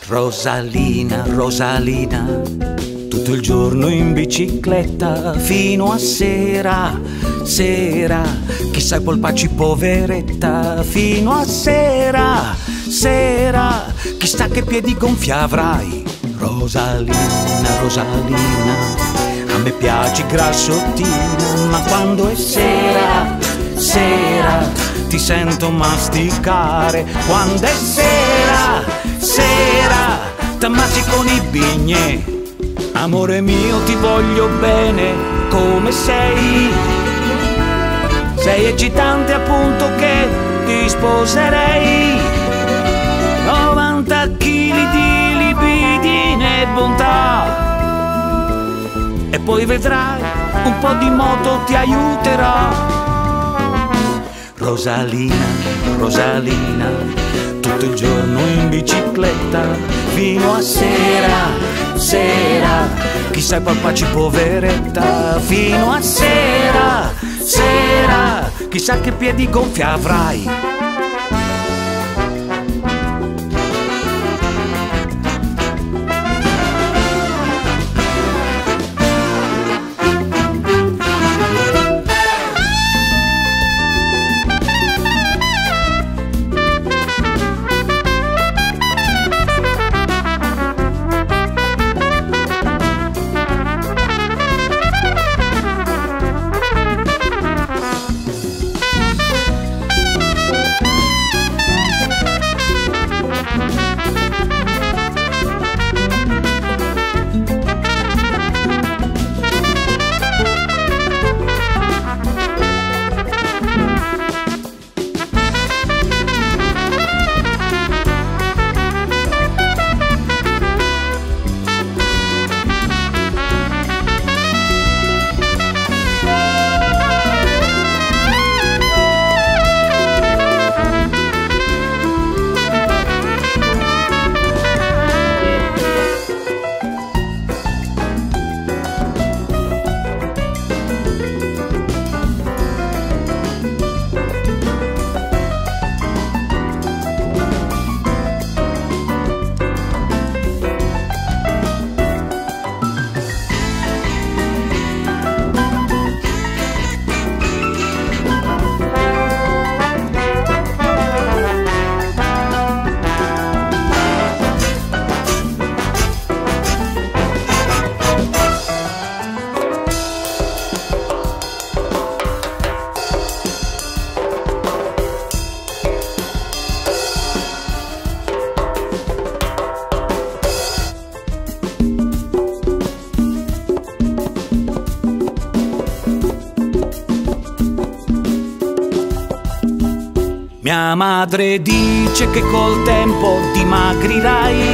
Rosalina, Rosalina, tutto il giorno in bicicletta fino a sera, sera. Chissà i polpacci poveretta fino a sera, sera. Chissà che piedi gonfi avrai. Rosalina, Rosalina, a me piaci grassottina, ma quando è sera, sera, ti sento masticare. Quando è sera, sera, t'ammazzi con i bignè. Amore mio, ti voglio bene come sei. Sei eccitante appunto che ti sposerei. 90 kg di libidine e bontà. E poi vedrai, un po' di moto ti aiuterà. Rosalina, Rosalina, tutto il giorno in bicicletta fino a sera, sera. Chissà i polpacci poveretta fino a sera, sera. Chissà che piedi gonfi avrai. Mia madre dice che col tempo dimagrirai,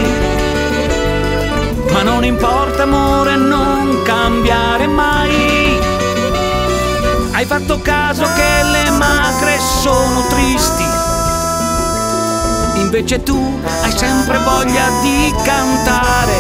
ma non importa amore, non cambiare mai. Hai fatto caso che le magre sono tristi, invece tu hai sempre voglia di cantare.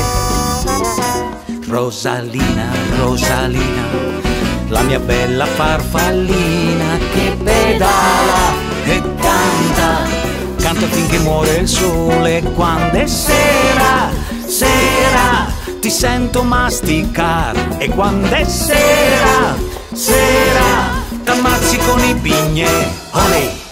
Rosalina, Rosalina, la mia bella farfallina che pedala e canta, canta finché muore il sole. Quando è sera, sera, ti sento masticare. E quando è sera, sera, t'ammazzi con i bignè. Olè!